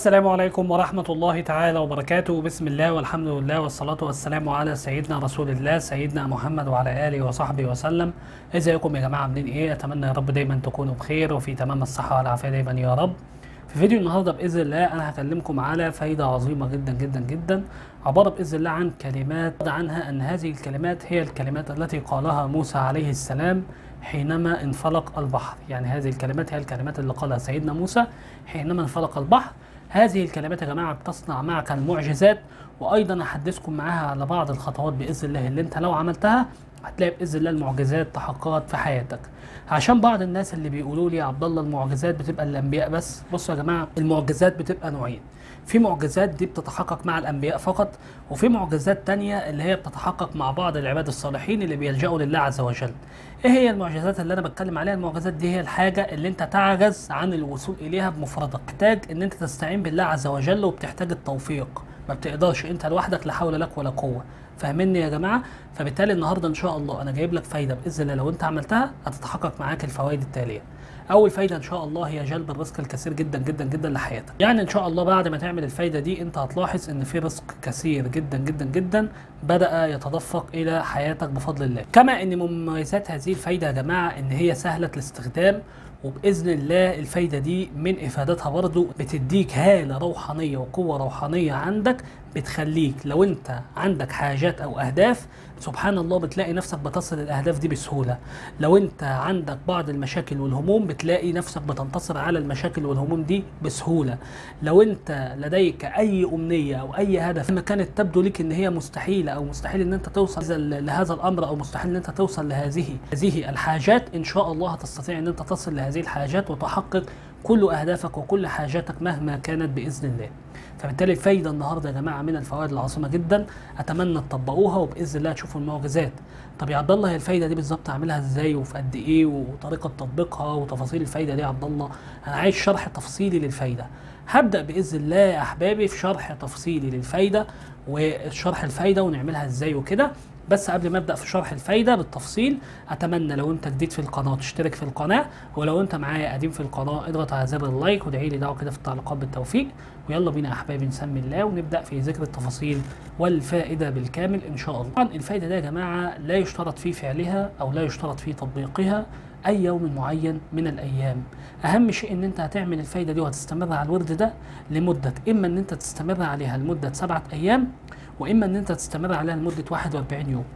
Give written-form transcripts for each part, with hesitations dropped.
السلام عليكم ورحمة الله تعالى وبركاته. بسم الله والحمد لله والصلاة والسلام على سيدنا رسول الله سيدنا محمد وعلى آله وصحبه وسلم. ازيكم يا جماعة، عاملين ايه؟ اتمنى يا رب دايما تكونوا بخير وفي تمام الصحة والعافية دايما يا رب. في فيديو النهارده باذن الله انا هكلمكم على فايدة عظيمة جدا جدا جدا، عبارة باذن الله عن كلمات عنها ان هذه الكلمات هي الكلمات التي قالها موسى عليه السلام حينما انفلق البحر. يعني هذه الكلمات هي الكلمات اللي قالها سيدنا موسى حينما انفلق البحر. هذه الكلمات يا جماعة بتصنع معك المعجزات، وأيضا أحدثكم معاها على بعض الخطوات بإذن الله اللي أنت لو عملتها هتلاقي بإذن الله المعجزات تحققت في حياتك. عشان بعض الناس اللي بيقولوا لي يا عبد الله المعجزات بتبقى للأنبياء بس، بصوا يا جماعة المعجزات بتبقى نوعين. في معجزات دي بتتحقق مع الأنبياء فقط، وفي معجزات تانية اللي هي بتتحقق مع بعض العباد الصالحين اللي بيلجأوا لله عز وجل. ايه هي المعجزات اللي انا بتكلم عليها؟ المعجزات دي هي الحاجة اللي انت تعجز عن الوصول اليها بمفردك، تحتاج ان انت تستعين بالله عز وجل وبتحتاج التوفيق، ما بتقدرش انت لوحدك، لا حول لك ولا قوة. فاهمني يا جماعة؟ فبالتالي النهاردة ان شاء الله انا جايب لك فايدة باذن الله لو انت عملتها هتتحقق معاك الفوائد التالية. اول فايده ان شاء الله هي جلب الرزق الكثير جدا جدا جدا لحياتك. يعني ان شاء الله بعد ما تعمل الفايده دي انت هتلاحظ ان في رزق كثير جدا جدا جدا بدا يتدفق الى حياتك بفضل الله. كما ان مميزات هذه الفايده يا جماعه ان هي سهله الاستخدام، وباذن الله الفايده دي من افادتها برضو بتديك هاله روحانيه وقوه روحانيه عندك، بتخليك لو انت عندك حاجات او اهداف سبحان الله بتلاقي نفسك بتصل الاهداف دي بسهوله. لو انت عندك بعض المشاكل والهموم بتلاقي نفسك بتنتصر على المشاكل والهموم دي بسهوله. لو انت لديك اي امنيه او اي هدف ما كانت تبدو لك ان هي مستحيله او مستحيل ان انت توصل لهذا الامر او مستحيل ان انت توصل لهذه الحاجات، ان شاء الله هتستطيع ان انت تصل لهذه الحاجات وتحقق كل اهدافك وكل حاجاتك مهما كانت باذن الله. فبالتالي الفايده النهارده يا جماعه من الفوائد العظيمه جدا، اتمنى تطبقوها وباذن الله تشوفوا المعجزات. طب يا عبد الله هي الفايده دي بالظبط اعملها ازاي وفي قد ايه وطريقه تطبيقها وتفاصيل الفايده دي يا عبد الله؟ انا عايز شرح تفصيلي للفايده. هبدا باذن الله يا احبابي في شرح تفصيلي للفايده وشرح الفايده ونعملها ازاي وكده. بس قبل ما ابدا في شرح الفايده بالتفصيل اتمنى لو انت جديد في القناه تشترك في القناه، ولو انت معايا قديم في القناه اضغط على زر اللايك وادعي لي دعوه كده في التعليقات بالتوفيق. ويلا بينا يا احبابي نسمي الله ونبدا في ذكر التفاصيل والفائده بالكامل ان شاء الله. طبعا الفايده دي يا جماعه لا يشترط في فعلها او لا يشترط في تطبيقها اي يوم معين من الايام. اهم شيء ان انت هتعمل الفايده دي وهتستمر على الورد ده لمده، اما ان انت تستمر عليها لمده 7 ايام، واما ان انت تستمر عليها لمده 41 يوم.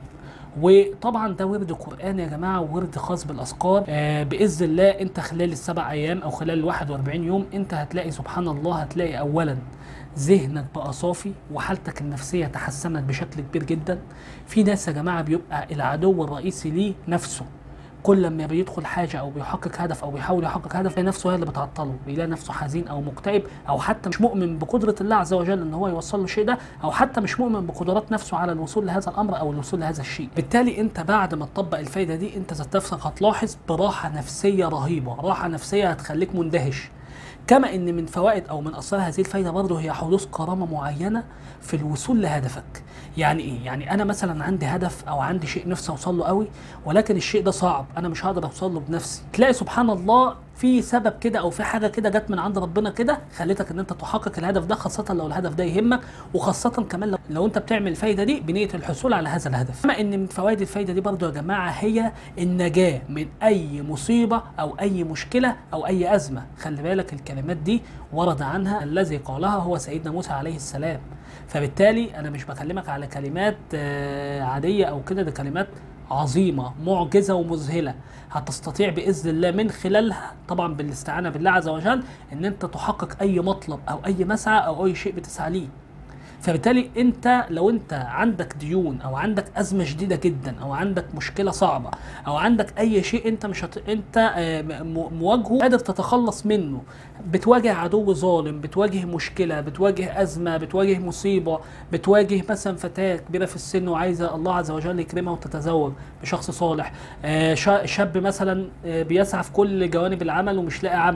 وطبعا ده ورد قرآن يا جماعه وورد خاص بالاذكار. باذن الله انت خلال السبع ايام او خلال ال 41 يوم انت هتلاقي سبحان الله، هتلاقي اولا ذهنك بقى صافي وحالتك النفسيه تحسنت بشكل كبير جدا. في ناس يا جماعه بيبقى العدو الرئيسي ليه نفسه، كل لما بيدخل حاجه او بيحقق هدف او بيحاول يحقق هدف بيلاقي نفسه هي اللي بتعطله، بيلاقي نفسه حزين او مكتئب او حتى مش مؤمن بقدره الله عز وجل ان هو يوصل له الشيء ده، او حتى مش مؤمن بقدرات نفسه على الوصول لهذا الامر او الوصول لهذا الشيء. بالتالي انت بعد ما تطبق الفايده دي انت ذات نفسك هتلاحظ براحه نفسيه رهيبه، راحه نفسيه هتخليك مندهش. كما ان من فوائد او من اسرار هذه الفايده برضه هي حدوث كرامه معينه في الوصول لهدفك. يعني ايه؟ يعني انا مثلا عندي هدف او عندي شيء نفسي اوصل له قوي، ولكن الشيء ده صعب انا مش هقدر اوصل له بنفسي، تلاقي سبحان الله في سبب كده او في حاجه كده جت من عند ربنا كده خلتك ان انت تحقق الهدف ده، خاصه لو الهدف ده يهمك، وخاصه كمان لو انت بتعمل الفايده دي بنيه الحصول على هذا الهدف. كما ان من فوائد الفايده دي برضو يا جماعه هي النجاه من اي مصيبه او اي مشكله او اي ازمه. خلي بالك الكلمات دي ورد عنها الذي قالها هو سيدنا موسى عليه السلام. فبالتالي انا مش بكلمك على كلمات عاديه او كده، ده كلمات عظيمه معجزه ومذهله هتستطيع باذن الله من خلالها طبعا بالاستعانه بالله عز وجل ان انت تحقق اي مطلب او اي مسعى او اي شيء بتسعى ليه. فبالتالي انت لو انت عندك ديون او عندك ازمه شديده جدا او عندك مشكله صعبه او عندك اي شيء انت مش انت مواجهه قادر تتخلص منه، بتواجه عدو ظالم، بتواجه مشكله، بتواجه ازمه، بتواجه مصيبه، بتواجه مثلا فتاه كبيره في السن وعايزه الله عز وجل يكرمها وتتزوج بشخص صالح، شاب مثلا بيسعى في كل جوانب العمل ومش لاقي عمل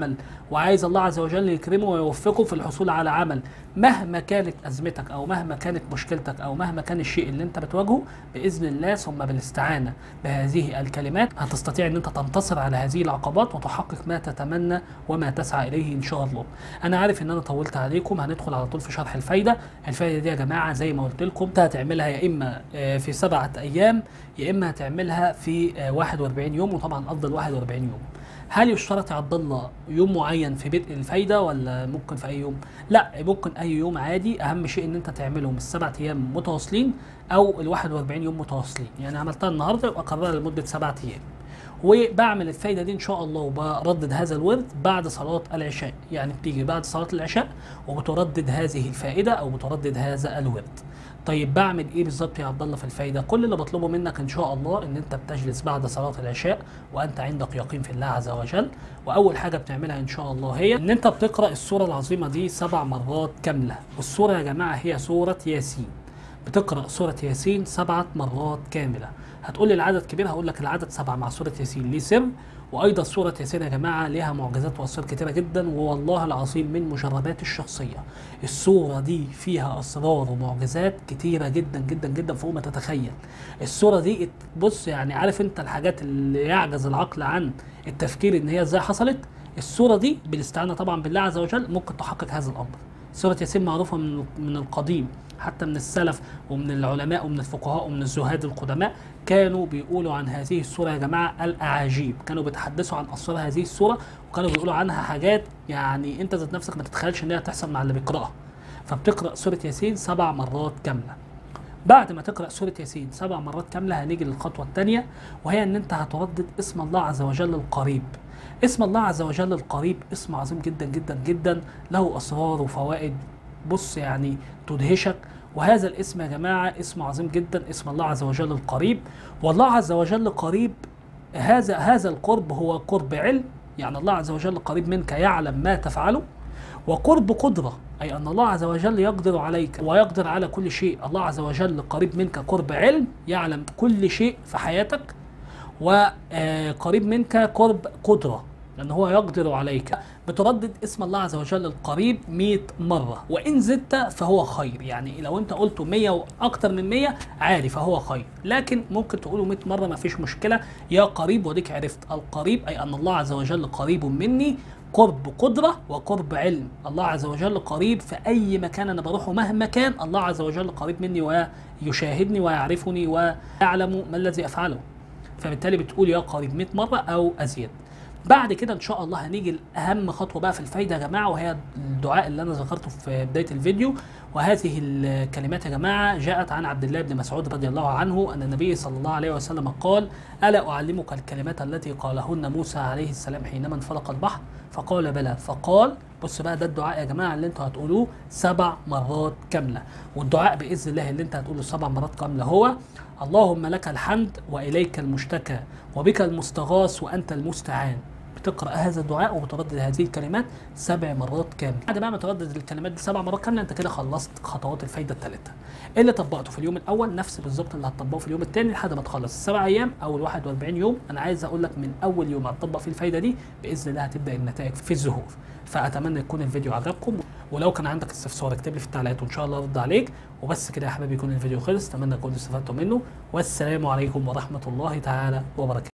وعايز الله عز وجل يكرمه ويوفقه في الحصول على عمل، مهما كانت ازمتك او مهما كانت مشكلتك او مهما كان الشيء اللي انت بتواجهه، باذن الله ثم بالاستعانه بهذه الكلمات هتستطيع ان انت تنتصر على هذه العقبات وتحقق ما تتمنى وما تسعى اليه ان شاء الله. انا عارف ان انا طولت عليكم، هندخل على طول في شرح الفايده. الفايده دي يا جماعه زي ما قلت لكم انت هتعملها يا اما في 7 ايام يا اما هتعملها في 41 يوم، وطبعا افضل 41 يوم. هل يشترط يا عبد الله يوم معين في بدء الفايده ولا ممكن في اي يوم؟ لا، ممكن اي يوم عادي، اهم شيء ان انت تعملهم ال7 ايام متواصلين او ال41 يوم متواصلين. يعني عملتها النهارده يبقى اكررها لمده 7 ايام. وبعمل الفايده دي ان شاء الله وبردد هذا الورد بعد صلاه العشاء، يعني بتيجي بعد صلاه العشاء وبتردد هذه الفائده او بتردد هذا الورد. طيب بعمل ايه بالظبط يا عبد الله في الفايده؟ كل اللي بطلبه منك ان شاء الله ان انت بتجلس بعد صلاه العشاء وانت عندك يقين في الله عز وجل، واول حاجه بتعملها ان شاء الله هي ان انت بتقرا السوره العظيمه دي 7 مرات كامله. والسوره يا جماعه هي سوره ياسين. بتقرا سوره ياسين 7 مرات كامله. هتقول لي العدد كبير، هقول لك العدد 7 مع سوره ياسين ليه سر. وايضا سوره ياسين يا جماعه ليها معجزات واسرار كتيره جدا، والله العظيم من مجرباتي الشخصيه. السوره دي فيها اسرار ومعجزات كتيره جدا جدا جدا فوق ما تتخيل. السوره دي بص، يعني عارف انت الحاجات اللي يعجز العقل عن التفكير ان هي ازاي حصلت، السوره دي بالاستعانه طبعا بالله عز وجل ممكن تحقق هذا الامر. سوره ياسين معروفه من القديم، حتى من السلف ومن العلماء ومن الفقهاء ومن الزهاد القدماء كانوا بيقولوا عن هذه السورة يا جماعة الأعاجيب، كانوا بيتحدثوا عن أسرار هذه السورة وكانوا بيقولوا عنها حاجات يعني أنت ذات نفسك ما تتخيلش إن هي تحصل مع اللي بيقرأها. فبتقرأ سورة ياسين 7 مرات كاملة. بعد ما تقرأ سورة ياسين 7 مرات كاملة هنيجي للخطوة الثانية، وهي إن أنت هتردد اسم الله عز وجل القريب. اسم الله عز وجل القريب اسم عظيم جدا جدا جدا، له أسرار وفوائد بص يعني تدهشك. وهذا الاسم يا جماعة اسم عظيم جدا، اسم الله عز وجل القريب. والله عز وجل قريب، هذا القرب هو قرب علم، يعني الله عز وجل قريب منك يعلم ما تفعله. وقرب قدرة، أي أن الله عز وجل يقدر عليك ويقدر على كل شيء. الله عز وجل قريب منك قرب علم، يعلم كل شيء في حياتك. وقريب منك قرب قدرة، لأن هو يقدر عليك. بتردد اسم الله عز وجل القريب 100 مرة، وإن زدت فهو خير. يعني لو أنت قلته 100 وأكتر من 100 عادي فهو خير، لكن ممكن تقوله 100 مرة ما فيش مشكلة. يا قريب، وديك عرفت القريب أي أن الله عز وجل قريب مني، قرب قدرة وقرب علم. الله عز وجل قريب في أي مكان أنا بروحه مهما كان، الله عز وجل قريب مني ويشاهدني ويعرفني ويعلم ما الذي أفعله. فبالتالي بتقول يا قريب 100 مرة أو أزيد. بعد كده ان شاء الله هنيجي لاهم خطوه بقى في الفايده يا جماعه، وهي الدعاء اللي انا ذكرته في بدايه الفيديو. وهذه الكلمات يا جماعه جاءت عن عبد الله بن مسعود رضي الله عنه ان النبي صلى الله عليه وسلم قال: الا اعلمك الكلمات التي قالهن موسى عليه السلام حينما انفلق البحر؟ فقال: بلى. فقال بص بقى، ده الدعاء يا جماعه اللي انتوا هتقولوه 7 مرات كامله. والدعاء باذن الله اللي انت هتقوله 7 مرات كامله هو: اللهم لك الحمد واليك المشتكى وبك المستغاث وانت المستعان. بتقرأ هذا الدعاء وبتردد هذه الكلمات 7 مرات كاملة. بعد ما تردد الكلمات دي 7 مرات كاملة انت كده خلصت خطوات الفايدة الثالثة. اللي طبقته في اليوم الأول نفس بالظبط اللي هتطبقه في اليوم الثاني لحد ما تخلص 7 أيام أو 41 يوم. أنا عايز أقول لك من أول يوم هتطبق فيه الفايدة دي بإذن الله هتبدأ النتائج في الظهور. فأتمنى يكون الفيديو عجبكم، ولو كان عندك استفسار اكتب لي في التعليقات وإن شاء الله أرد عليك. وبس كده يا حبايبي يكون الفيديو خلص، أتمنى تكونوا استفدتوا منه، والسلام عليكم ورحمة الله تعالى وبركاته.